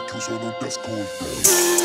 chiuso non ti ascolto.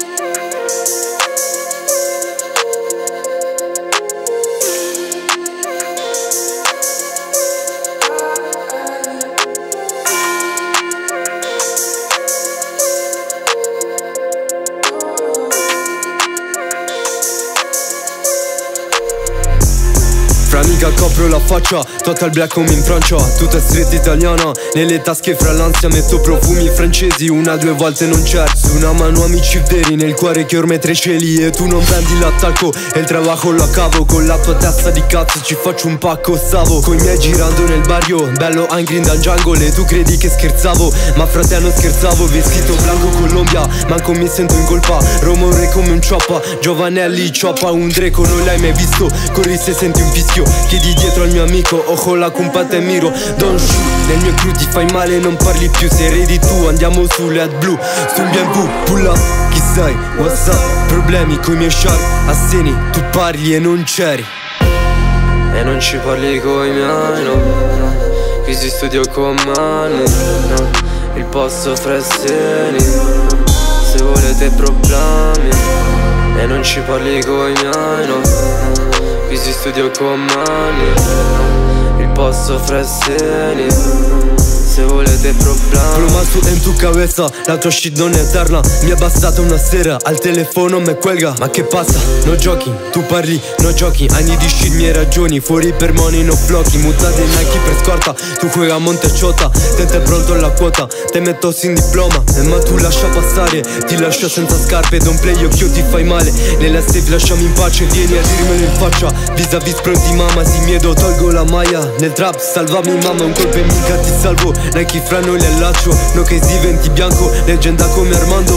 Fra amica copro la faccia, total black come in Francia. Tutta stretta italiana, nelle tasche fra l'ansia metto profumi francesi. Una, due volte non c'è, su una mano amici veri, nel cuore che ormai tre cieli. E tu non prendi l'attacco, e il trabajo lo accavo. Con la tua testa di cazzo ci faccio un pacco, stavo coi miei girando nel barrio, bello angry dal jungle. E tu credi che scherzavo, ma fratello scherzavo. Vestito blanco Colombia, manco mi sento in colpa. Rumore come un cioppa, Giovanelli cioppa un dreco. Non l'hai mai visto, corri se senti un fischio. Chiedi dietro al mio amico, ojo la compa te miro. Don't shoot, nel mio crew ti fai male, non parli più. Se redi tu, andiamo sulle AdBlue. Sul BMW, pull up, chi sei, what's up? Problemi coi miei shark, asseni, tu parli e non c'eri. E non ci parli coi miei, no, no. Qui si studio con mani, no. Il posto Fressini, no. Se volete problemi. E non ci parli coi miei, no, no. Qui si studio con mani, il posto Fressini. Se volete problemi. Plomazo en tu cabeza, la tua shit non è eterna. Mi è bastata una sera, al telefono me cuelga. Ma che passa? No giochi, tu parli, no giochi. Anni di shit, mie ragioni, fuori per money, no blocchi. Mutate Nike per scorta, tu juega Monte Ciota. Te pronto alla quota, te metto sin diploma. Ma tu lascia passare, ti lascio senza scarpe. Don't play, occhio ti fai male. Nella safe lasciami in pace, vieni a dirmelo in faccia. Vis-a-vis pronti mamma, si miedo, tolgo la maglia. Nel trap salvami mamma, un colpo e mica ti salvo. Nike fra noi le allaccio, no che diventi bianco, leggenda come Armando.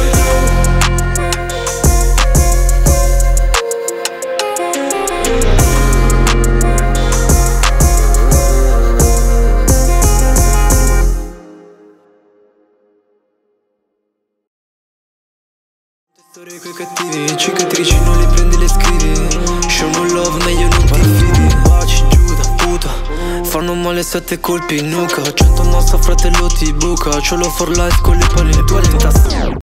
Storie coi cattivi, cicatrici non le prendi, le scrivi. Show no love, meglio non ti fidi. Baci giù da puta, fanno male 7 colpi in nuca. 100 nostra fratello ti buca. Ce l'ho for life con le palle in tasca.